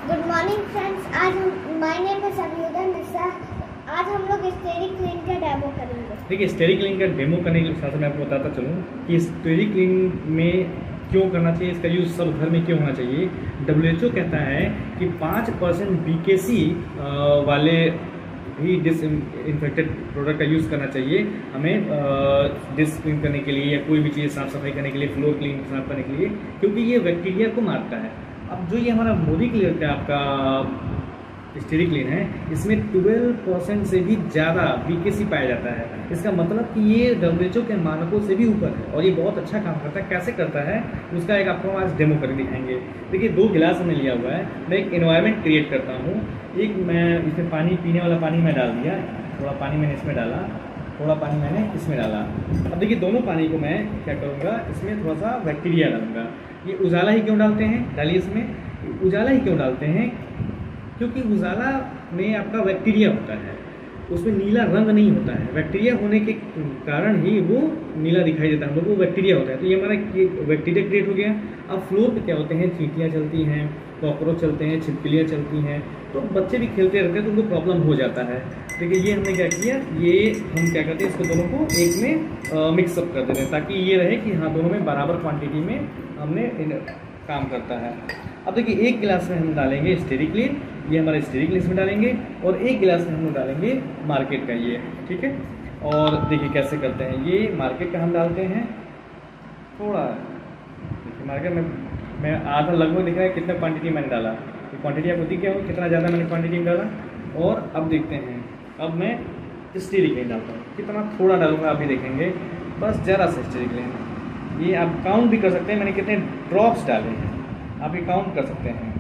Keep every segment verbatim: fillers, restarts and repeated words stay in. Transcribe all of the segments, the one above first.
Good morning friends. आज हम my name is Abhiyuda Mishra. आज हम लोग स्टेरी क्लीन का डेमो करेंगे। देखिए, स्टेरी क्लीन का डेमो करने के साथ मैं आपको बताता चलूँ कि स्टेरी क्लीन में क्यों करना चाहिए, इसका यूज़ सब घर में क्यों होना चाहिए। डब्ल्यू एच ओ कहता है कि पाँच परसेंट बी के सी वाले भी डिस इन्फेक्टेड प्रोडक्ट का यूज़ करना चाहिए हमें डिस क्लीन करने के लिए या कोई भी चीज़ साफ सफाई करने के लिए, फ्लोर क्लीन साफ करने के लिए, क्योंकि ये बैक्टीरिया को मारता है। अब जो ये हमारा मोदी क्लियर का आपका स्टेरी क्लीन है, इसमें ट्वेल्व परसेंट से भी ज़्यादा बी के सी पाया जाता है। इसका मतलब कि ये डब्ल्यू एच ओ के मानकों से भी ऊपर है और ये बहुत अच्छा काम करता है। कैसे करता है उसका एक आपको आज डेमो करके दिखाएंगे। देखिए, दो गिलास हमने लिया हुआ है। मैं एक एनवायरनमेंट क्रिएट करता हूँ। एक मैं इसमें पानी, पीने वाला पानी मैं डाल दिया, थोड़ा पानी मैंने इसमें डाला, थोड़ा पानी मैंने इसमें डाला। अब देखिए, दोनों पानी को मैं क्या करूँगा, इसमें थोड़ा सा बैक्टीरिया डालूंगा। ये उजाला ही क्यों डालते हैं, डालिए इसमें उजाला ही क्यों डालते हैं, क्योंकि उजाला में आपका बैक्टीरिया होता है, उसमें नीला रंग नहीं होता है। बैक्टीरिया होने के कारण ही वो नीला दिखाई देता है, हम लोग को बैक्टीरिया होता है। तो ये हमारा बैक्टीरिया क्रिएट हो गया। अब फ्लोर पे क्या होते हैं, चींटियाँ चलती हैं, कॉकरोच चलते हैं, छिपकलियाँ चलती हैं, तो बच्चे भी खेलते रहते हैं तो उनको प्रॉब्लम हो जाता है। देखिए, ये हमने क्या किया, ये हम क्या करते हैं, इसको दोनों को एक में मिक्सअप कर देते हैं ताकि ये रहे कि हाँ, दोनों में बराबर क्वांटिटी में हमने काम करता है। अब देखिए, एक गिलास में हम डालेंगे स्टेरी क्लीन, ये हमारे स्टेरी क्लीन में डालेंगे, और एक गिलास में हम डालेंगे मार्केट का, ये ठीक है। और देखिए कैसे करते हैं, ये मार्केट का हम डालते हैं थोड़ा। देखिए, मार्केट में मैं आधा लगभग दिख रहा है कितना क्वांटिटी मैंने डाला। ये क्वांटिटी आपको दिख गया हो कितना ज़्यादा मैंने क्वांटिटी में डाला। और अब देखते हैं, अब मैं स्टेरी क्लीन डालता हूँ, कितना थोड़ा डालूंगा आप भी देखेंगे, बस ज़रा सा स्टेरी क्लीन। ये आप काउंट भी कर सकते हैं मैंने कितने ड्रॉप्स डाले हैं, आप ये काउंट कर सकते हैं।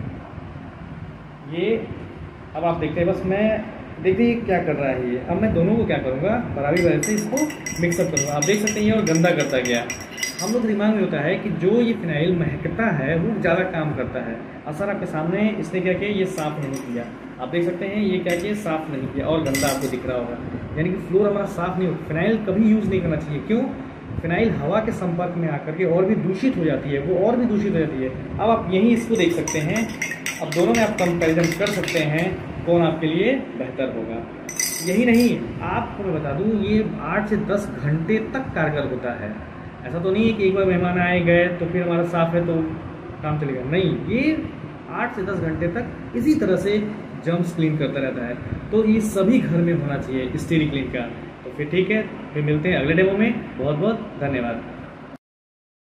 ये अब आप देखते हैं, बस मैं देखते ही क्या कर रहा है ये। अब मैं दोनों को क्या करूँगा, बराबरी बराबर से इसको मिक्सअप करूँगा। आप देख सकते हैं ये और गंदा करता गया। हम लोग दिमाग में होता है कि जो ये फिनाइल महकता है वो ज़्यादा काम करता है। असर आपके सामने, इसने क्या किया, ये साफ़ नहीं किया। आप देख सकते हैं ये क्या किया, साफ़ नहीं किया और गंदा आपको दिख रहा होगा। यानी कि फ्लोर हमारा साफ़ नहीं होता। फिनाइल कभी यूज़ नहीं करना चाहिए। क्यों? फिनाइल हवा के संपर्क में आकर के और भी दूषित हो जाती है, वो और भी दूषित हो जाती है। अब आप यहीं इसको देख सकते हैं। अब दोनों में आप कंपैरिजन कर सकते हैं कौन आपके लिए बेहतर होगा। यही नहीं, आपको मैं बता दूं, ये आठ से दस घंटे तक कारगर होता है। ऐसा तो नहीं है कि एक बार मेहमान आए गए तो फिर हमारा साफ है तो काम चलेगा, नहीं, ये आठ से दस घंटे तक इसी तरह से जर्म्स क्लीन करता रहता है। तो ये सभी घर में होना चाहिए स्टेरी क्लीन का। तो फिर ठीक है, फिर मिलते हैं अगले डेमो में। बहुत बहुत धन्यवाद।